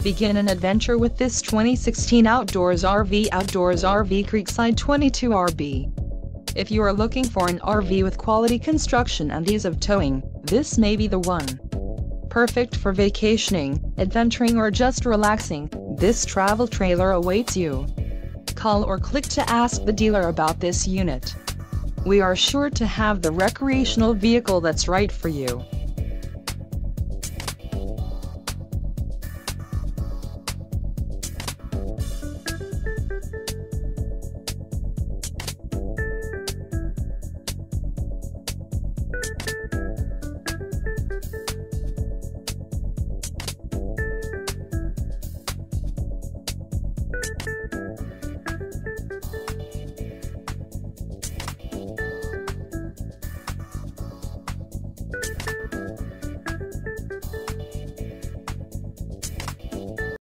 Begin an adventure with this 2016 Outdoors RV CREEKSIDE 22RB. If you are looking for an RV with quality construction and ease of towing, this may be the one. Perfect for vacationing, adventuring or just relaxing, this travel trailer awaits you. Call or click to ask the dealer about this unit. We are sure to have the recreational vehicle that's right for you.